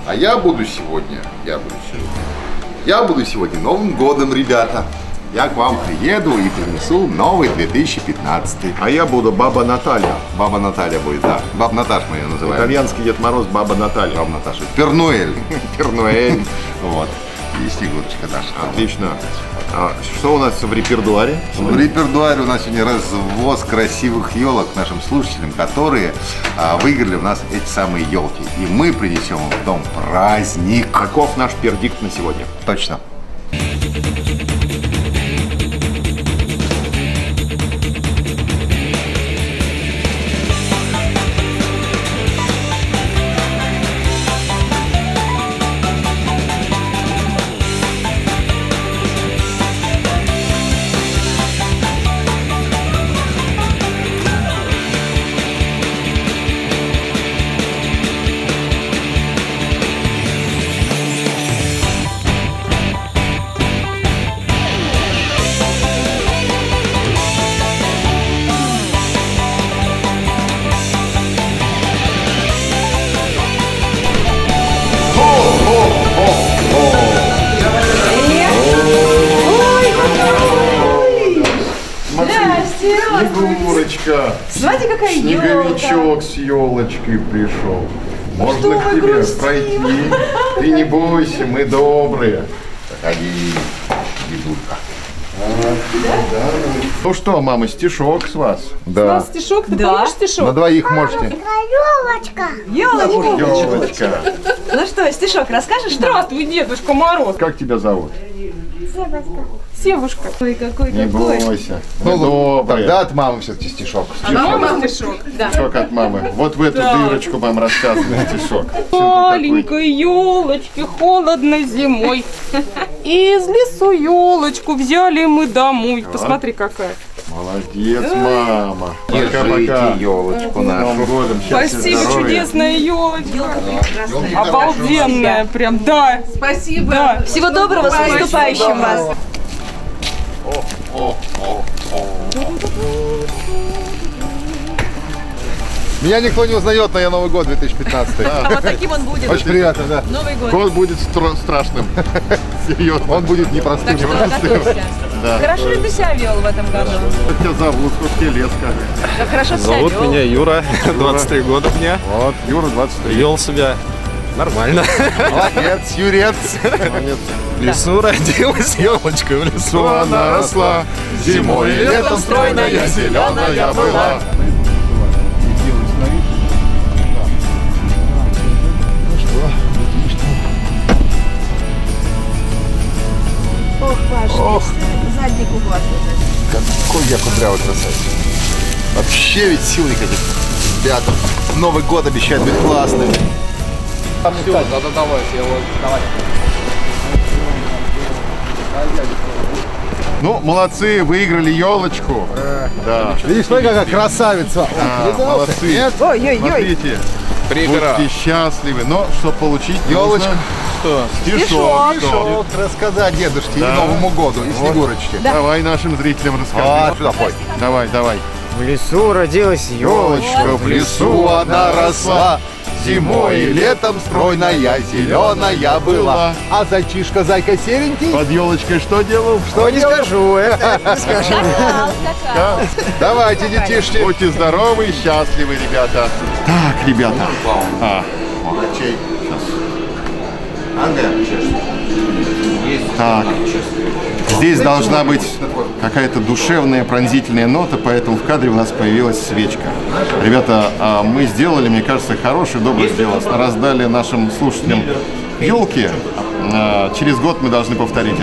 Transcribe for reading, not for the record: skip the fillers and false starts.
А я буду сегодня Новым годом, ребята. Я к вам приеду и принесу новый 2015. А я буду Баба Наталья. Баба Наталья будет, да. Баба Наташ мы ее называем. Итальянский Дед Мороз, Баба Наталья. Баба Наташа. Пернуэль. Пернуэль. Вот. И Снегурочка наша. Отлично. А что у нас в репертуаре? В репертуаре у нас сегодня развоз красивых елок нашим слушателям, которые выиграли у нас эти самые елки. И мы принесем им в дом праздник. Каков наш вердикт на сегодня? Точно. Снегурочка, смотрите, какая снеговичок с елочкой пришел. Можно к тебе пройти. Ты не бойся, мы добрые. Заходи, дедулька. Ну что, мама, стишок с вас? Да. Стишок? Ты помнишь стишок? На двоих можете. Елочка! Елочка. Ну что, стишок расскажешь? Здравствуй, Дедушка Мороз. Как тебя зовут? Севушка. Ой, какой. Не бойся. Мы добрые. Тогда от мамы все-таки стишок. Мама стишок. Да. Стишок от мамы. Вот в эту дырочку вам рассказывает стишок. Маленькой елочке холодно зимой. Из лесу елочку взяли мы домой. Посмотри, какая. Молодец, мама. Держите елочку нашу. Спасибо, чудесная елочка. Обалденная, прям, да. Спасибо. Да. Всего доброго, с наступающим вас. Меня никто не узнает, но я Новый год 2015. А вот таким он будет. Очень приятно, да. Новый год. Год будет страшным. Серьезно. Он будет непростым. Так что готовься. Да. Хорошо ли ты себя вел в этом году? Как тебя зовут? Сколько тебе лет, скажи? Как хорошо себя Зовут вел? меня Юра, 23 года мне. Вот, Юра, 23. Вел себя нормально. Молодец, Юрец. Молодец. В лесу родилась елочка, в лесу Она росла, зимой и летом стройная, зеленая была. Ох, Паша, задник у вас. Какой я кудрявый красавец. Вообще ведь сил никаких. Ребята, Новый год обещает быть классным. Все, давайте, я вот, давай. Ну, молодцы, выиграли елочку. Да. Видишь, смотри, какая красавица. Молодцы. Ой-ой-ой. Смотрите, будьте счастливы. Но, чтобы получить Елочку. что? Стишок рассказать дедушке и Новому году, и Снегурочке. Давай нашим зрителям расскажи. Сюда пой. Давай, давай. В лесу родилась Елочка в лесу она росла, зимой и летом стройная, зеленая была. А зайчишка, зайка серенький? Под елочкой что делал? Что не скажу, скажи. Давайте, детишки. Будьте здоровы и счастливы, ребята. Так, ребята. Чей? Ангел. Так. Здесь должна быть какая-то душевная, пронзительная нота, поэтому в кадре у нас появилась свечка. Ребята, мы сделали, мне кажется, хорошее, доброе дело. Раздали нашим слушателям елки. Через год мы должны повторить